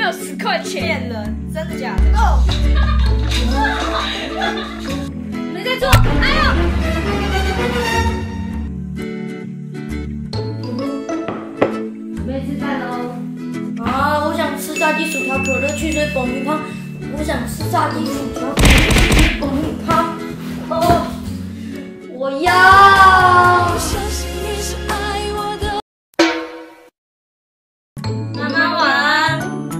有10块钱。 骗人，真的假的？ 哦，没在做，哎呦！准备吃饭喽。 啊，我想吃炸鸡薯条、可乐汽水、爆米花。我想吃炸鸡薯条、可乐汽水、爆米花。哦，我要。妈妈晚安。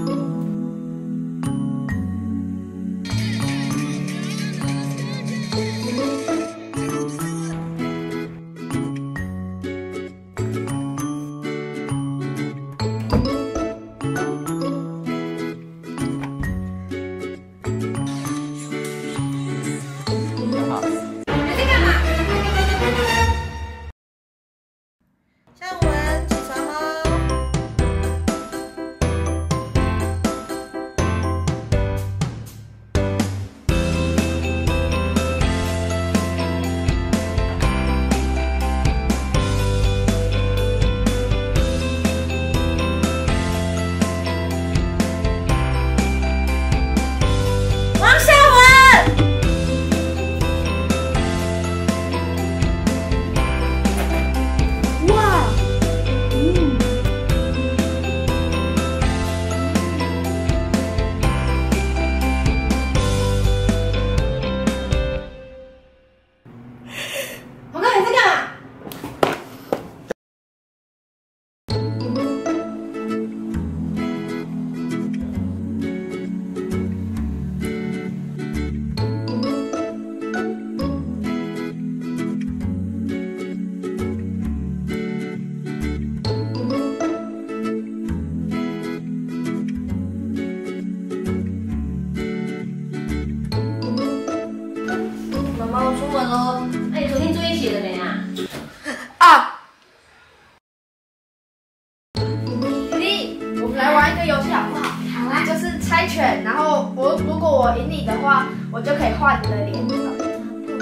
下午安，起床喽！王小文，哇！我刚才在干嘛？妈妈，我出门喽。 那你昨天作业写了没啊？ 啊！ 弟弟， 我们来玩一个游戏好不好？ 好啊。 就是猜拳，然后如果我赢你的话，我就可以画你的脸。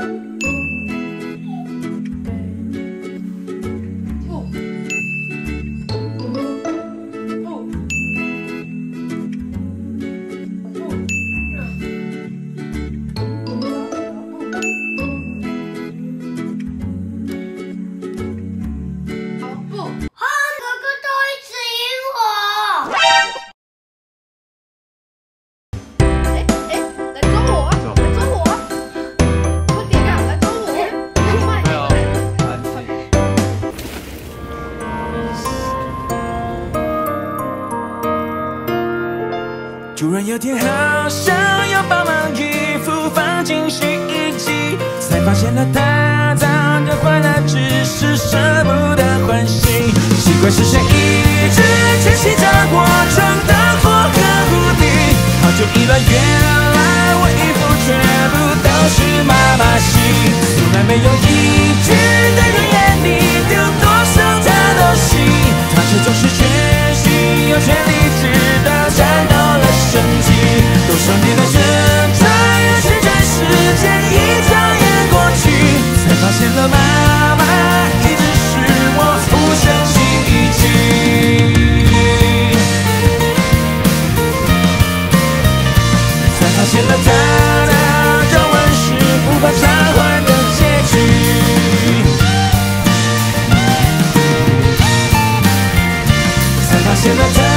突然有天好想要把忙衣服放进洗衣机，才发现了它脏的坏了，只是舍不得换新。奇怪是谁一直牵起着我床的火和蝴蝶，好久已乱，原来我衣服全部都是妈妈洗，从来没有一句对人眼里丢多少她都洗，她始终是全心有全力值得战斗了生气，多少年的挣扎与旋转，时间一眨眼过去，才发现了妈妈一直是我无声记忆，才发现了她的皱纹是无法偿还的结局，才发现了她。